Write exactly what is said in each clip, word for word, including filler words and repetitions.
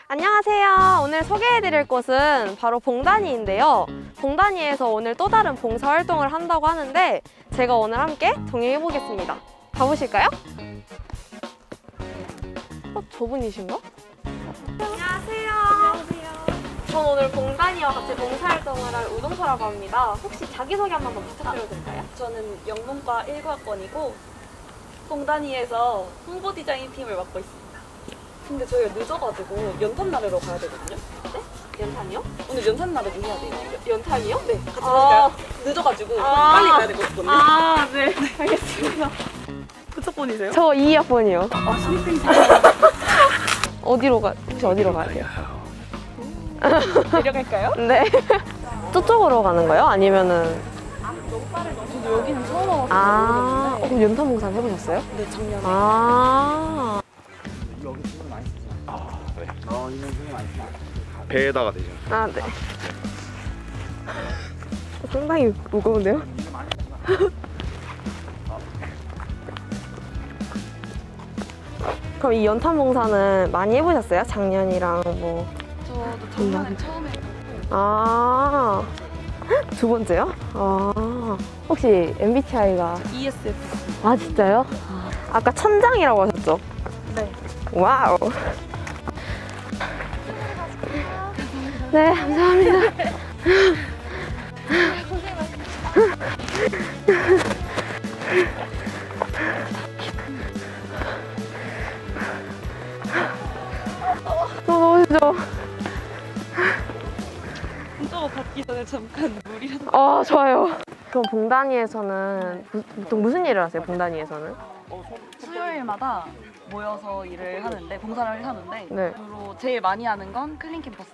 안녕하세요. 오늘 소개해드릴 곳은 바로 봉단위인데요. 봉단위에서 오늘 또 다른 봉사활동을 한다고 하는데 제가 오늘 함께 동행해보겠습니다. 가보실까요? 어? 저분이신가? 안녕하세요. 안녕하세요. 전 오늘 봉단위와 같이 봉사활동을 할 우동서라고 합니다. 혹시 자기소개 한 번만 부탁드려도 될까요? 저는 영문과 일 과학번이고 봉단위에서 홍보 디자인 팀을 맡고 있습니다. 근데 저희가 늦어가지고 연탄 나르러 가야 되거든요. 네? 연탄이요? 오늘 연탄 나르기 해야 돼요. 연탄이요? 네, 같이 아. 가실까요? 늦어가지고 아. 빨리 가야 되거든요. 아, 네. 알겠습니다. 그쪽 분이세요? 저 이 학번이요. 아, 신입생이세요? 어디로 가, 혹시 어디로 가야 돼요? 내려갈까요? 네. 저쪽으로 가는 거예요? 아니면은. 저도 여기는 처음 와서 아, 어, 모르겠는데. 그럼 연탄 봉사는 해보셨어요? 네, 작년에. 아. 여기 손을 많이 쓰죠. 아, 네. 어, 있는 손을 많이 쓰죠. 배에다가 되죠. 아, 네. 상당히 무거운데요? 그럼 이 연탄 봉사는 많이 해보셨어요? 작년이랑 뭐. 저도 작년에 처음 해보고 아, 두 번째요? 아, 혹시 엠비티아이가. 이에스에프. 아, 진짜요? 아까 천장이라고 하셨죠? 네. 와우. 네, 감사합니다. 너무 좋죠? 저거 받기 전에 잠깐 물이라도. 아, 좋아요. 그럼 봉단위에서는 부- 보통 무슨 일을 하세요? 봉단위에서는? 수요일마다 모여서 일을 하는데 봉사를 하는데 네. 주로 제일 많이 하는 건 클린 캠퍼스.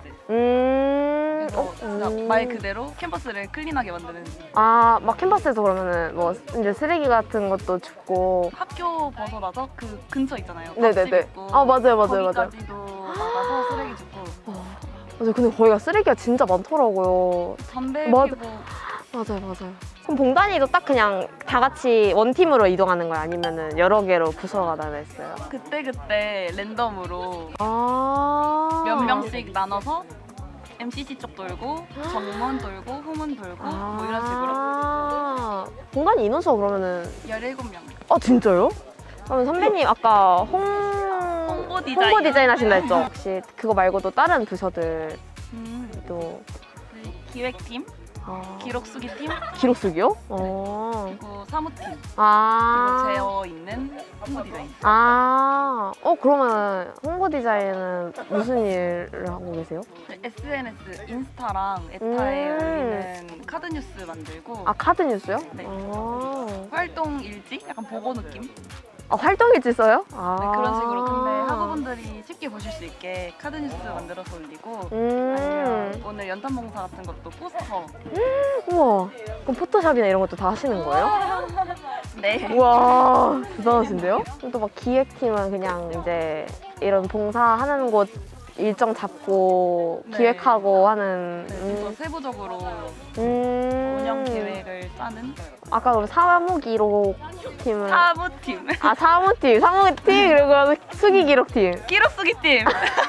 음. 그래서 어? 진짜 음. 말 그대로 캠퍼스를 클린하게 만드는. 아, 막 캠퍼스에서 그러면은 뭐 이제 쓰레기 같은 것도 줍고. 학교 벗어나서 그 근처 있잖아요. 네네네. 밥집 있고 아, 맞아요, 맞아요, 맞아요. 거기까지도 나가서 쓰레기 줍고 맞아요. 근데 거기가 쓰레기가 진짜 많더라고요. 담배 맞아. 피고. 맞아요, 맞아요. 그럼 봉단위도 딱 그냥 다 같이 원팀으로 이동하는 거예요? 아니면은 여러 개로 부서가 나눠 있어요? 그때 그때 랜덤으로 아. 몇 명씩 나눠서 엠씨씨 쪽 돌고 정문 돌고 후문 돌고 뭐 이런 식으로 아. 봉단위 인원수가 그러면은. 열일곱 명. 아, 진짜요? 그러면 선배님 아까 홍... 홍보 디자인. 홍보 디자인 하신다 했죠? 혹시 그거 말고도 다른 부서들도. 음, 저희 기획팀, 아... 기록 수기 팀, 기록 쓰기요? 어. 그리고 사무팀, 아. 그리고 제어 있는 홍보 디자인. 아. 어, 그러면 홍보 디자인은 무슨 일을 하고 계세요? 에스엔에스, 인스타랑 에타에 음. 올리는 카드 뉴스 만들고 아, 카드 뉴스요? 네. 아. 활동 일지? 약간 보고 느낌? 아, 활동일지 써요? 아. 네, 그런 식으로. 근데 학우분들이 쉽게 보실 수 있게 카드 뉴스 만들어서 올리고 음. 아니면 오늘 연탄 봉사 같은 것도 포스터. 우와. 그럼 포토샵이나 이런 것도 다 하시는 거예요? 네. 우와. 대단하신데요? 또 막 기획팀은 그냥 이제 이런 봉사하는 곳 일정 잡고 네. 기획하고 하는. 네, 좀 더 세부적으로 음. 운영 계획을 짜는 아까 그럼 사무기록 팀은. 사무팀. 아, 사무팀, 사무팀, 그리고 수기기록팀. 기록 수기 팀.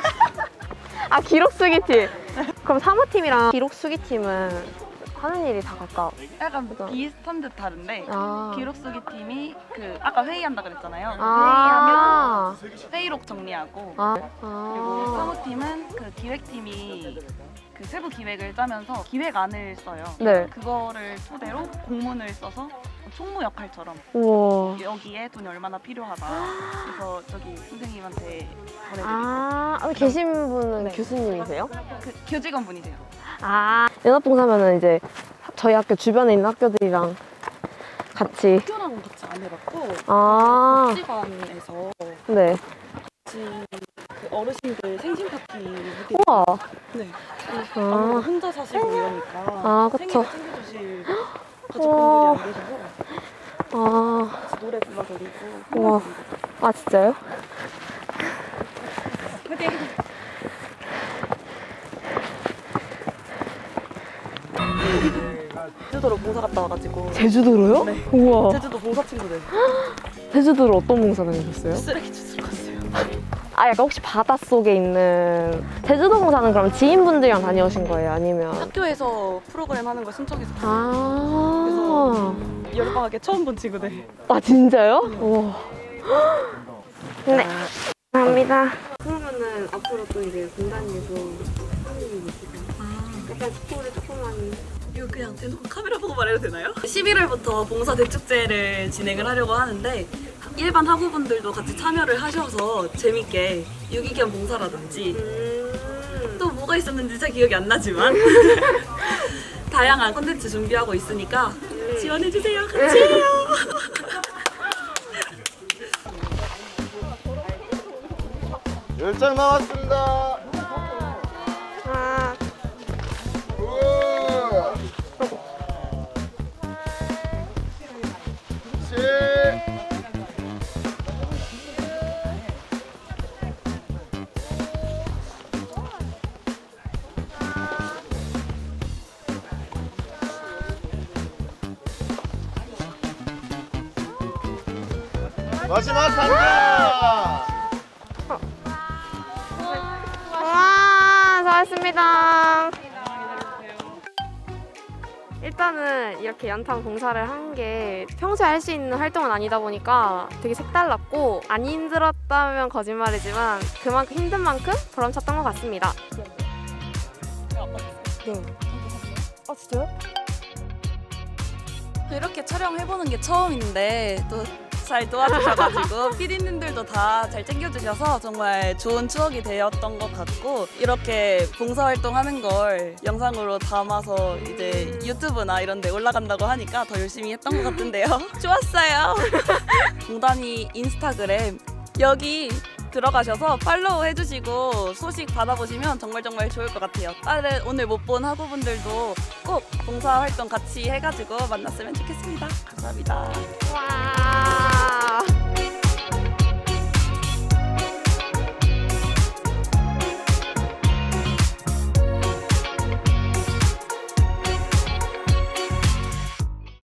아, 기록수기팀. 그럼 사무팀이랑 기록수기팀은 하는 일이 다 가까워. 약간 그죠? 비슷한 듯 다른데 아. 기록 수기 팀이 그 아까 회의한다 그랬잖아요. 아. 회의하면 회의록 정리하고 아. 그리고 아. 사무팀은 그 기획팀이 그 세부 기획을 짜면서 기획안을 써요. 네. 그거를 토대로 공문을 써서 총무 역할처럼 우와. 여기에 돈이 얼마나 필요하다. 그래서 저기 선생님한테 보내드리고 아, 아, 계신 분은 네. 교수님이세요? 그 교직원 분이세요. 아, 연합봉사면은 이제 저희 학교 주변에 있는 학교들이랑 같이. 학교랑은 같이 안 해봤고 아. 복지관에서 네. 같이 그 어르신들 생신 파티 해드리고 우와. 네. 아. 아무래도 혼자 사시고 이러니까 아, 그쵸. 생일을 챙겨주실 가족분들이 안 계셔서 아. 같이 노래 불러드리고 우와. 아, 진짜요? 화이팅! 제주도로 봉사 갔다 와가지고. 제주도로요? 네. 우와. 제주도 봉사 친구들 제주도로 어떤 봉사 다니셨어요? 쓰레기 주스러 갔어요. 아, 약간 혹시 바닷속에 있는 제주도 봉사는 그럼 지인분들이랑 다녀오신 거예요? 아니면? 학교에서 프로그램 하는 거 신청해서 아, 여름방학에 처음 본 친구들. 아 진짜요? 우와. 네, 감사합니다. 그러면은 앞으로 또 이제 공단에서 하는 일이 있을까요? 약간 스포를 조금만. 이거 그냥 대놓고 카메라 보고 말해도 되나요? 십일월부터 봉사 대축제를 진행을 하려고 하는데 일반 학우분들도 같이 참여를 하셔서 재밌게 유기견 봉사라든지 음... 또 뭐가 있었는지 잘 기억이 안 나지만 다양한 콘텐츠 준비하고 있으니까 지원해주세요. 같이 해요. 열 장 나왔습니다. 아, 오. 칠. 마지막 한 장. 와, 수고하셨습니다. 일단은 이렇게 연탄 봉사를 한 게 평소에 할 수 있는 활동은 아니다 보니까 되게 색달랐고 안 힘들었다면 거짓말이지만 그만큼 힘든 만큼 보람찼던 것 같습니다. 네. 아 진짜요? 이렇게 촬영해보는 게 처음인데 또 잘 도와주셔가지고 피디님들도 다 잘 챙겨주셔서 정말 좋은 추억이 되었던 것 같고 이렇게 봉사활동하는 걸 영상으로 담아서 이제 유튜브나 이런 데 올라간다고 하니까 더 열심히 했던 것 같은데요. 좋았어요. 봉단이 인스타그램 여기 들어가셔서 팔로우 해주시고 소식 받아보시면 정말 정말 좋을 것 같아요. 다른 오늘 못 본 학우분들도 꼭 봉사활동 같이 해가지고 만났으면 좋겠습니다. 감사합니다. 와.